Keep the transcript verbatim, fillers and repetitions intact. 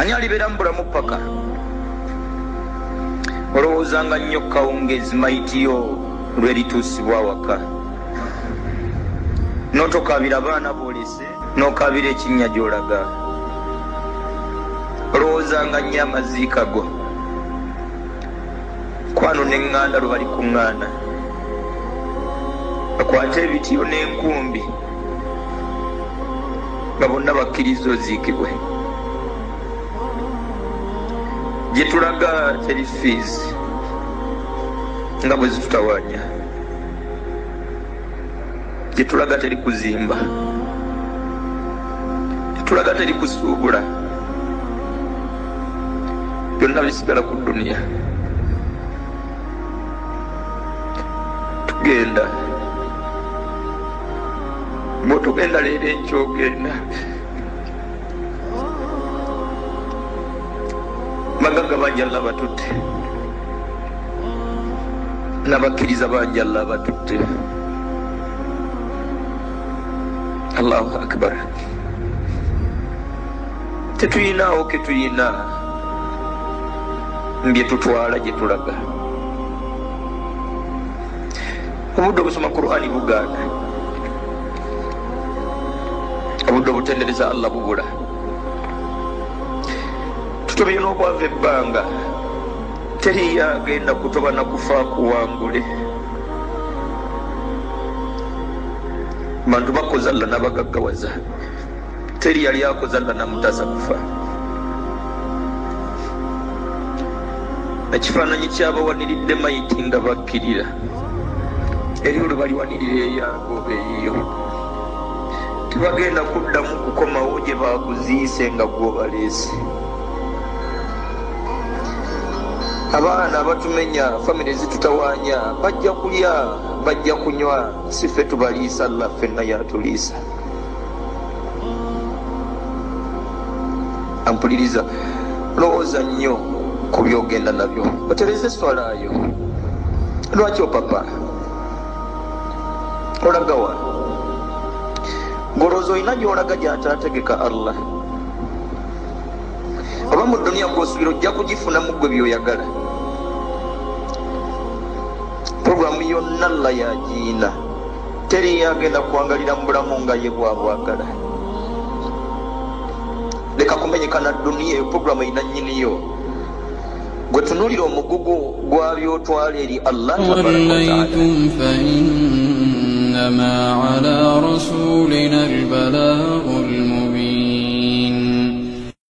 ani alibeera mu bulamu paka olowoozanga nnyo kawungezi mayitiyo lwerituusibwa waka n'otokabira abaana boolese n'okabira ekinnya gy'olaga olowoozanga nnyo amaziika go kwano n'eŋŋanda lwe bali ku ŋŋaana bakwate ebitiyo n'enkumbi nga bonna bakkiriza oziikibwe gye tulaga teri fiizi nga bwe zitutawaanya gye tulaga teri kuzimba gye tulaga teri kusuubula byonna bisigala ku duniya tugenda bwotugenda leero enkyogenda magaga bangi alla batutte n'abakkiriza bangi alla batutte allahu akbar tetuyinaawo ke tuyina mbye tutwala gye tulaga obudde obusoma qur'ani bugaana obudde obutendereza allah bubula tutobeye n'okwava ebbanga teri yagenda kutoba na kufa kuwangule bantu bakoze allah n'abagaggawaza teri yali akoze allah namutaasa kufa ekifaananyi ky'abawaniridde mayiti nga bakkirira eriyo lwe baliwanirira eyange oba eyiyo tebagenda kuddamu kukomawo gye bakuziise nga gwobaleese abaana abatumenya famire zitutawaanya bajja kulya bajja kunywa si ffe tubaliisa allah ffenna yatuliisa ampuliriza lowooza nnyo ku byogenda nabyo otereze eswalaayo lwaki opapa olagawa ngolooza olina gyolaga gyataategeka allah oba mu duniya gw'osubira ojja kugifunamu gwe byoyagala puroguramu yonna allah yagiina teri yagenda kuwangalira mu bulamu nga ye bwabwagala leka kumenyeka na duniya eyo puroguramu erina nnyiniyo gwe tunuulira omugugu gwabyotwala eri allah فإنما على رسولنا البلاغ